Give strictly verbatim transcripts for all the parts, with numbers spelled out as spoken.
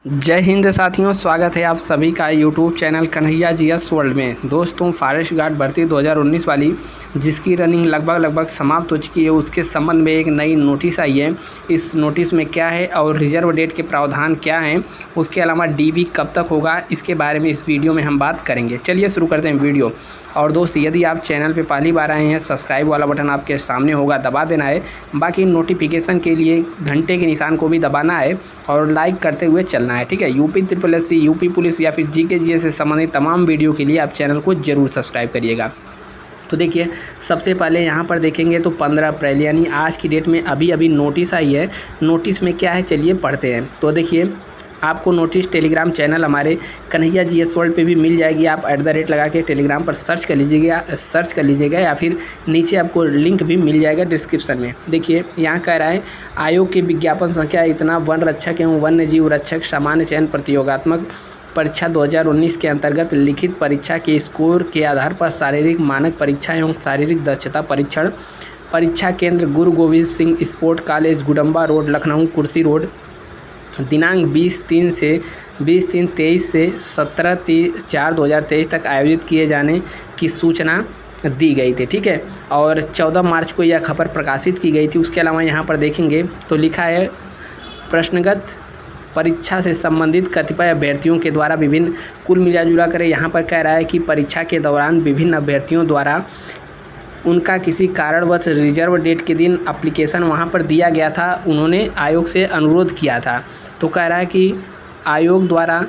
जय हिंद साथियों, स्वागत है आप सभी का YouTube channel Kanhaiya GS world में। दोस्तों, फॉरेस्ट गार्ड भर्ती दो हज़ार उन्नीस वाली जिसकी रनिंग लगभग लगभग समाप्त हो चुकी है, उसके संबंध में एक नई नोटिस आई है। इस नोटिस में क्या है और रिजर्व डेट के प्रावधान क्या हैं, उसके अलावा डीबी कब तक होगा, इसके बारे में इस वीडियो में हम बात करेंगे। चलिए शुरू करते हैं वीडियो। और दोस्त, यदि आप चैनल पे पहली बार आए हैं, सब्सक्राइब वाला बटन आपके सामने होगा, दबा देना है। बाकी नोटिफिकेशन के लिए घंटे के निशान को भी दबाना है और लाइक करते हुए चलना है, ठीक है। UP triple S C, UP police या फिर जीके जीएस से संबंधित तमाम वीडियो के लिए आप चैनल को जरूर सब्सक्राइब करिएगा। तो देखिए, सबसे पहले यहाँ पर देखेंगे तो पंद्रह अप्रैल यानी आज की डेट में अभी अभी नोटिस आई है। नोटिस में क्या है, चलिए पढ़ते हैं। तो देखिए, आपको नोटिस टेलीग्राम चैनल हमारे कन्हैया जीएस वर्ल्ड पे भी मिल जाएगी। आप एट द रेट लगा के टेलीग्राम पर सर्च कर लीजिएगा सर्च कर लीजिएगा या फिर नीचे आपको लिंक भी मिल जाएगा डिस्क्रिप्शन में। देखिए, यहाँ कह रहा है, आयोग के विज्ञापन संख्या इतना वन रक्षक एवं वन्य जीव रक्षक सामान्य चयन प्रतियोगात्मक परीक्षा दो हज़ार उन्नीस के अंतर्गत लिखित परीक्षा के स्कोर के आधार पर शारीरिक मानक परीक्षा एवं शारीरिक दक्षता परीक्षण परीक्षा केंद्र Guru Gobind Singh sport college, Gudamba road, Lucknow, Kursi road, दिनांक बीस तीन से बीस तीन तेईस से सत्रह चार दो हज़ार तेईस तक आयोजित किए जाने की सूचना दी गई थी, ठीक है। और चौदह मार्च को यह खबर प्रकाशित की गई थी। उसके अलावा यहाँ पर देखेंगे तो लिखा है, प्रश्नगत परीक्षा से संबंधित कतिपय अभ्यर्थियों के द्वारा विभिन्न, कुल मिला जुला कर यहाँ पर कह रहा है कि परीक्षा के दौरान विभिन्न अभ्यर्थियों द्वारा उनका किसी कारणवश रिजर्व डेट के दिन एप्लीकेशन वहाँ पर दिया गया था, उन्होंने आयोग से अनुरोध किया था। तो कह रहा है कि आयोग द्वारा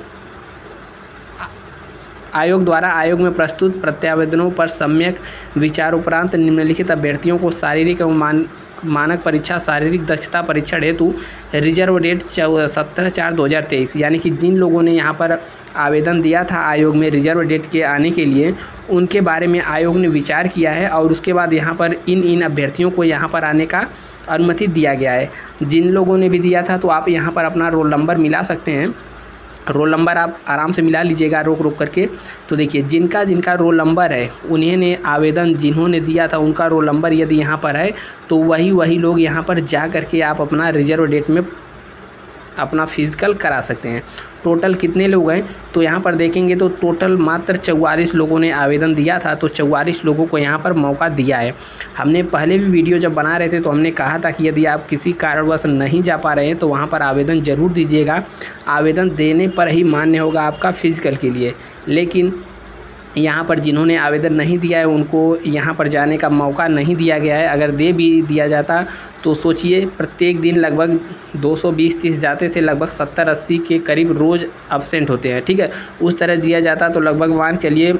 आयोग द्वारा आयोग में प्रस्तुत प्रत्यावेदनों पर सम्यक विचार उपरांत निम्नलिखित अभ्यर्थियों को शारीरिक एवं मान मानक परीक्षा शारीरिक दक्षता परीक्षण हेतु रिजर्व डेट सत्रह चार दो हज़ार तेईस यानी कि जिन लोगों ने यहाँ पर आवेदन दिया था आयोग में रिजर्व डेट के आने के लिए, उनके बारे में आयोग ने विचार किया है और उसके बाद यहाँ पर इन इन अभ्यर्थियों को यहाँ पर आने का अनुमति दिया गया है। जिन लोगों ने भी दिया था तो आप यहाँ पर अपना रोल नंबर मिला सकते हैं। रोल नंबर आप आराम से मिला लीजिएगा रोक रोक करके। तो देखिए, जिनका जिनका रोल नंबर है उन्हें ने आवेदन जिन्होंने दिया था उनका रोल नंबर यदि यहाँ पर है तो वही वही लोग यहाँ पर जा करके आप अपना रिजर्व डेट में अपना फिजिकल करा सकते हैं। टोटल कितने लोग हैं तो यहाँ पर देखेंगे तो टोटल मात्र चौवालीस लोगों ने आवेदन दिया था। तो चौवालीस लोगों को यहाँ पर मौका दिया है। हमने पहले भी वीडियो जब बना रहे थे तो हमने कहा था कि यदि आप किसी कारणवश नहीं जा पा रहे हैं तो वहाँ पर आवेदन ज़रूर दीजिएगा। आवेदन देने पर ही मान्य होगा आपका फिजिकल के लिए। लेकिन यहाँ पर जिन्होंने आवेदन नहीं दिया है उनको यहाँ पर जाने का मौका नहीं दिया गया है। अगर दे भी दिया जाता तो सोचिए, प्रत्येक दिन लगभग दो सौ बीस तीस जाते थे, लगभग सत्तर अस्सी के करीब रोज़ अब्सेंट होते हैं, ठीक है। उस तरह दिया जाता तो लगभग मान चलिए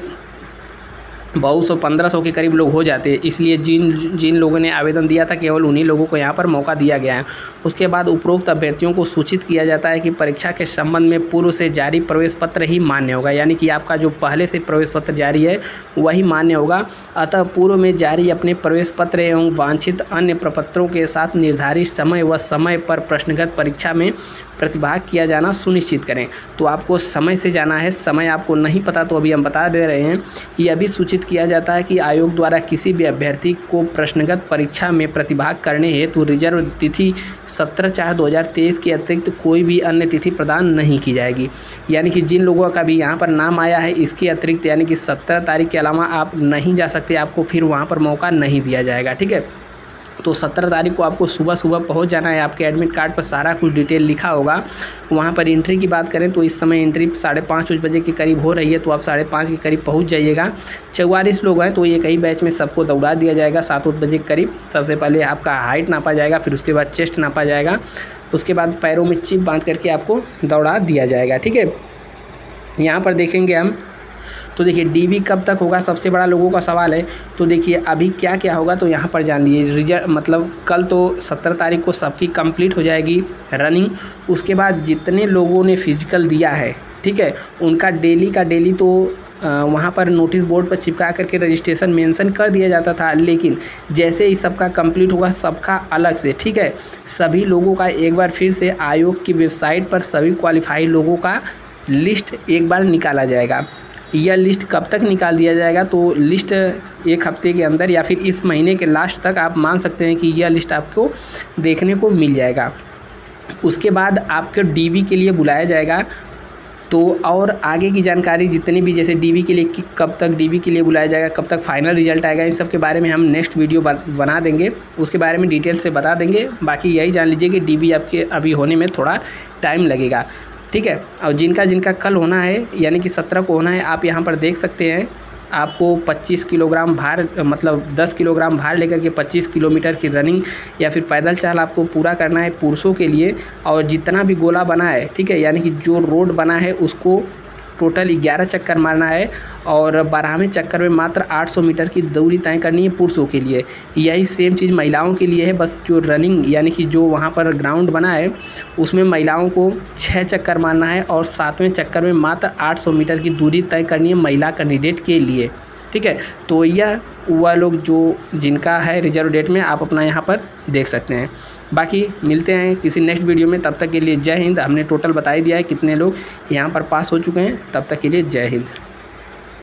बहुत सौ पंद्रह सौ के करीब लोग हो जाते हैं। इसलिए जिन जिन लोगों ने आवेदन दिया था केवल उन्हीं लोगों को यहाँ पर मौका दिया गया है। उसके बाद उपरोक्त अभ्यर्थियों को सूचित किया जाता है कि परीक्षा के संबंध में पूर्व से जारी प्रवेश पत्र ही मान्य होगा, यानी कि आपका जो पहले से प्रवेश पत्र जारी है वही मान्य होगा। अतः पूर्व में जारी अपने प्रवेश पत्र एवं वांछित अन्य प्रपत्रों के साथ निर्धारित समय व समय पर प्रश्नगत परीक्षा में प्रतिभाग किया जाना सुनिश्चित करें। तो आपको समय से जाना है। समय आपको नहीं पता तो अभी हम बता दे रहे हैं। यह भी सूचित किया जाता है कि आयोग द्वारा किसी भी अभ्यर्थी को प्रश्नगत परीक्षा में प्रतिभाग करने हेतु रिजर्व तिथि सत्रह चार दो हज़ार तेईस के अतिरिक्त कोई भी अन्य तिथि प्रदान नहीं की जाएगी। यानी कि जिन लोगों का भी यहाँ पर नाम आया है इसके अतिरिक्त यानी कि सत्रह तारीख के अलावा आप नहीं जा सकते, आपको फिर वहाँ पर मौका नहीं दिया जाएगा, ठीक है। तो सत्रह तारीख को आपको सुबह सुबह पहुंच जाना है। आपके एडमिट कार्ड पर सारा कुछ डिटेल लिखा होगा। वहां पर एंट्री की बात करें तो इस समय एंट्री साढ़े पाँच बजे के करीब हो रही है, तो आप साढ़े पाँच के करीब पहुंच जाइएगा। चौवालीस लोग हैं तो ये कई बैच में सबको दौड़ा दिया जाएगा। सात बजे के करीब सबसे पहले आपका हाइट नापा जाएगा, फिर उसके बाद चेस्ट नापा जाएगा, उसके बाद पैरों में चिप बांध करके आपको दौड़ा दिया जाएगा, ठीक है। यहाँ पर देखेंगे हम तो देखिए, डीबी कब तक होगा, सबसे बड़ा लोगों का सवाल है। तो देखिए, अभी क्या क्या होगा तो यहाँ पर जान लीजिए। रिजल्ट मतलब कल तो सत्रह तारीख को सबकी कंप्लीट हो जाएगी रनिंग। उसके बाद जितने लोगों ने फिजिकल दिया है, ठीक है, उनका डेली का डेली तो वहाँ पर नोटिस बोर्ड पर चिपका करके रजिस्ट्रेशन मेंशन कर दिया जाता था। लेकिन जैसे ही सबका कंप्लीट होगा सबका अलग से, ठीक है, सभी लोगों का एक बार फिर से आयोग की वेबसाइट पर सभी क्वालिफाइड लोगों का लिस्ट एक बार निकाला जाएगा। यह लिस्ट कब तक निकाल दिया जाएगा तो लिस्ट एक हफ्ते के अंदर या फिर इस महीने के लास्ट तक आप मान सकते हैं कि यह लिस्ट आपको देखने को मिल जाएगा। उसके बाद आपके डीवी के लिए बुलाया जाएगा। तो और आगे की जानकारी जितनी भी, जैसे डीवी के लिए कि कब तक डीवी के लिए बुलाया जाएगा, कब तक फाइनल रिजल्ट आएगा, इन सब के बारे में हम नेक्स्ट वीडियो बना देंगे, उसके बारे में डिटेल से बता देंगे। बाकी यही जान लीजिए कि डीवी आपके अभी होने में थोड़ा टाइम लगेगा, ठीक है। और जिनका जिनका कल होना है यानी कि सत्रह को होना है, आप यहाँ पर देख सकते हैं आपको पच्चीस किलोग्राम भार, मतलब दस किलोग्राम भार लेकर के पच्चीस किलोमीटर की रनिंग या फिर पैदल चाल आपको पूरा करना है पुरुषों के लिए। और जितना भी गोला बना है, ठीक है, यानी कि जो रोड बना है उसको टोटल ग्यारह चक्कर मारना है और बारहवें चक्कर में मात्र आठ सौ मीटर की दूरी तय करनी है पुरुषों के लिए। यही सेम चीज़ महिलाओं के लिए है, बस जो रनिंग यानी कि जो वहाँ पर ग्राउंड बना है उसमें महिलाओं को छः चक्कर मारना है और सातवें चक्कर में मात्र आठ सौ मीटर की दूरी तय करनी है महिला कैंडिडेट के लिए, ठीक है। तो यह वह लोग जो जिनका है रिजर्व डेट में, आप अपना यहाँ पर देख सकते हैं। बाकी मिलते हैं किसी नेक्स्ट वीडियो में, तब तक के लिए जय हिंद। हमने टोटल बता ही दिया है कितने लोग यहाँ पर पास हो चुके हैं। तब तक के लिए जय हिंद।